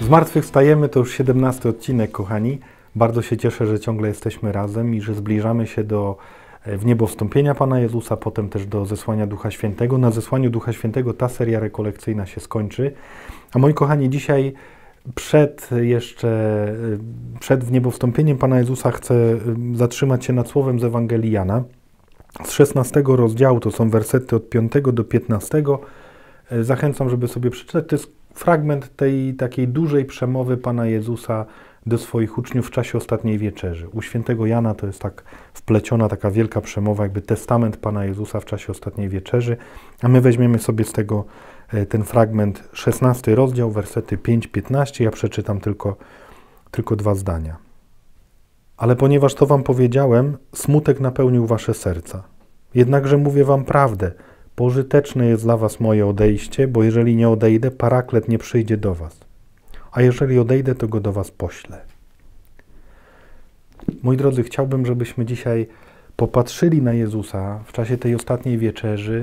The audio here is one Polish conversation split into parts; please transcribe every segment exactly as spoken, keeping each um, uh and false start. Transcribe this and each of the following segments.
Zmartwychwstajemy, to już siedemnasty odcinek, kochani. Bardzo się cieszę, że ciągle jesteśmy razem i że zbliżamy się do w niebo wstąpienia Pana Jezusa, potem też do zesłania Ducha Świętego. Na zesłaniu Ducha Świętego ta seria rekolekcyjna się skończy. A moi kochani, dzisiaj przed jeszcze, przed w niebo wstąpieniem Pana Jezusa chcę zatrzymać się nad słowem z Ewangelii Jana. Z szesnastego rozdziału, to są wersety od piątego do piętnastego. Zachęcam, żeby sobie przeczytać. To jest fragment tej takiej dużej przemowy Pana Jezusa do swoich uczniów w czasie ostatniej wieczerzy. U świętego Jana to jest tak wpleciona taka wielka przemowa, jakby testament Pana Jezusa w czasie ostatniej wieczerzy, a my weźmiemy sobie z tego ten fragment, szesnasty rozdział, wersety pięć do piętnastu. Ja przeczytam tylko, tylko dwa zdania. Ale ponieważ to wam powiedziałem, smutek napełnił wasze serca. Jednakże mówię wam prawdę, pożyteczne jest dla was moje odejście, bo jeżeli nie odejdę, Paraklet nie przyjdzie do was. A jeżeli odejdę, to go do was poślę. Moi drodzy, chciałbym, żebyśmy dzisiaj popatrzyli na Jezusa w czasie tej ostatniej wieczerzy,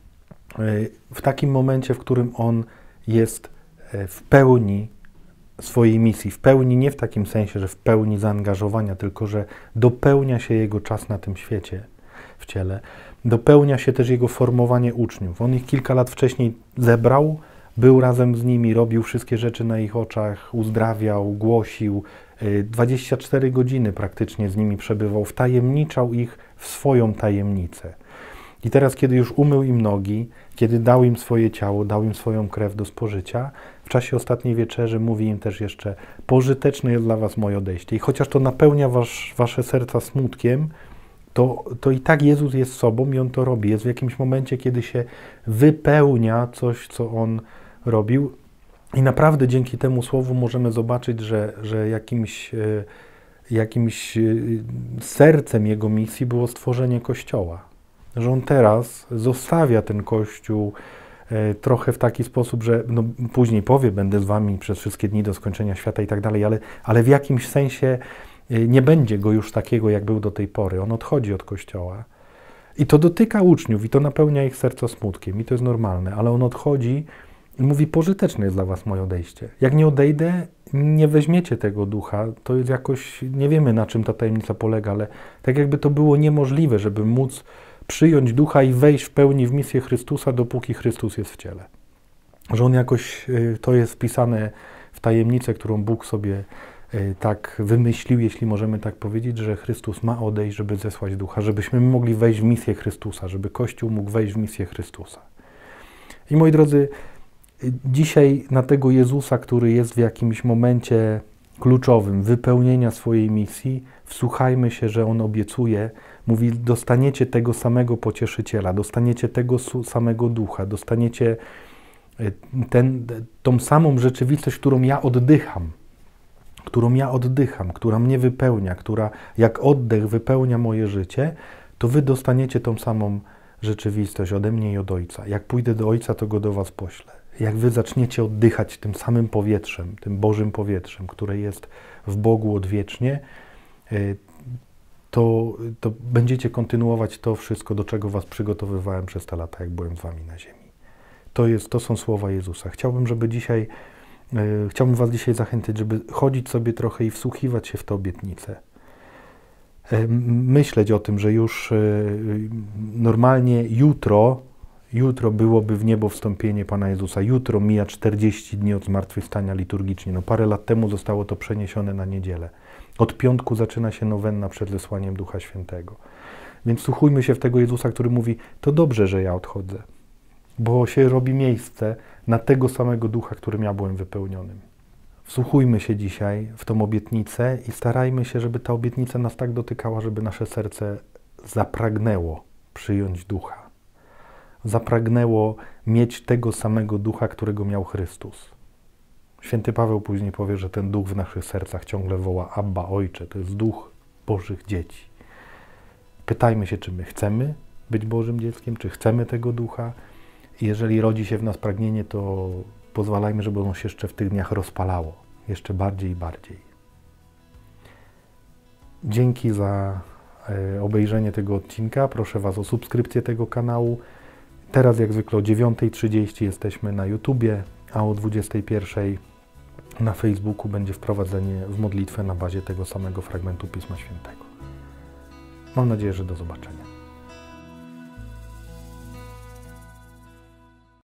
w takim momencie, w którym On jest w pełni swojej misji. W pełni nie w takim sensie, że w pełni zaangażowania, tylko że dopełnia się Jego czas na tym świecie, w ciele. Dopełnia się też Jego formowanie uczniów. On ich kilka lat wcześniej zebrał, był razem z nimi, robił wszystkie rzeczy na ich oczach, uzdrawiał, głosił. dwadzieścia cztery godziny praktycznie z nimi przebywał, wtajemniczał ich w swoją tajemnicę. I teraz, kiedy już umył im nogi, kiedy dał im swoje ciało, dał im swoją krew do spożycia, w czasie ostatniej wieczerzy mówi im też jeszcze: pożyteczne jest dla was moje odejście. I chociaż to napełnia was, wasze serca smutkiem, to, to i tak Jezus jest sobą i On to robi. Jest w jakimś momencie, kiedy się wypełnia coś, co On robił. I naprawdę dzięki temu słowu możemy zobaczyć, że, że jakimś, jakimś sercem Jego misji było stworzenie Kościoła. Że On teraz zostawia ten Kościół e, trochę w taki sposób, że no, później powie, będę z wami przez wszystkie dni do skończenia świata i tak dalej, ale, ale w jakimś sensie e, nie będzie go już takiego, jak był do tej pory. On odchodzi od Kościoła i to dotyka uczniów i to napełnia ich serca smutkiem i to jest normalne, ale On odchodzi i mówi: pożyteczne jest dla was moje odejście. Jak nie odejdę, nie weźmiecie tego ducha, to jest jakoś, nie wiemy, na czym ta tajemnica polega, ale tak jakby to było niemożliwe, żeby móc przyjąć ducha i wejść w pełni w misję Chrystusa, dopóki Chrystus jest w ciele. Że On jakoś, to jest wpisane w tajemnicę, którą Bóg sobie tak wymyślił, jeśli możemy tak powiedzieć, że Chrystus ma odejść, żeby zesłać ducha, żebyśmy mogli wejść w misję Chrystusa, żeby Kościół mógł wejść w misję Chrystusa. I moi drodzy, dzisiaj na tego Jezusa, który jest w jakimś momencie kluczowym wypełnienia swojej misji, wsłuchajmy się, że On obiecuje, mówi: dostaniecie tego samego pocieszyciela, dostaniecie tego samego ducha, dostaniecie ten, tą samą rzeczywistość, którą ja oddycham, którą ja oddycham, która mnie wypełnia, która jak oddech wypełnia moje życie, to wy dostaniecie tą samą rzeczywistość ode mnie i od Ojca. Jak pójdę do Ojca, to Go do was poślę. Jak wy zaczniecie oddychać tym samym powietrzem, tym Bożym powietrzem, które jest w Bogu odwiecznie, to, to będziecie kontynuować to wszystko, do czego was przygotowywałem przez te lata, jak byłem z wami na ziemi. To, jest, to są słowa Jezusa. Chciałbym, żeby dzisiaj, e, chciałbym was dzisiaj zachęcić, żeby chodzić sobie trochę i wsłuchiwać się w tę obietnicę. E, myśleć o tym, że już e, normalnie jutro, jutro byłoby w niebo wstąpienie Pana Jezusa. Jutro mija czterdzieści dni od zmartwychwstania liturgicznie. No parę lat temu zostało to przeniesione na niedzielę. Od piątku zaczyna się nowenna przed zesłaniem Ducha Świętego. Więc wsłuchujmy się w tego Jezusa, który mówi: to dobrze, że ja odchodzę, bo się robi miejsce na tego samego Ducha, którym ja byłem wypełnionym. Wsłuchujmy się dzisiaj w tą obietnicę i starajmy się, żeby ta obietnica nas tak dotykała, żeby nasze serce zapragnęło przyjąć Ducha. Zapragnęło mieć tego samego Ducha, którego miał Chrystus. Święty Paweł później powie, że ten Duch w naszych sercach ciągle woła: Abba, Ojcze. To jest Duch Bożych dzieci. Pytajmy się, czy my chcemy być Bożym dzieckiem, czy chcemy tego Ducha. I jeżeli rodzi się w nas pragnienie, to pozwalajmy, żeby ono się jeszcze w tych dniach rozpalało. Jeszcze bardziej i bardziej. Dzięki za e, obejrzenie tego odcinka. Proszę was o subskrypcję tego kanału. Teraz jak zwykle o dziewiątej trzydzieści jesteśmy na YouTubie, a o dwudziestej pierwszej na Facebooku będzie wprowadzenie w modlitwę na bazie tego samego fragmentu Pisma Świętego. Mam nadzieję, że do zobaczenia.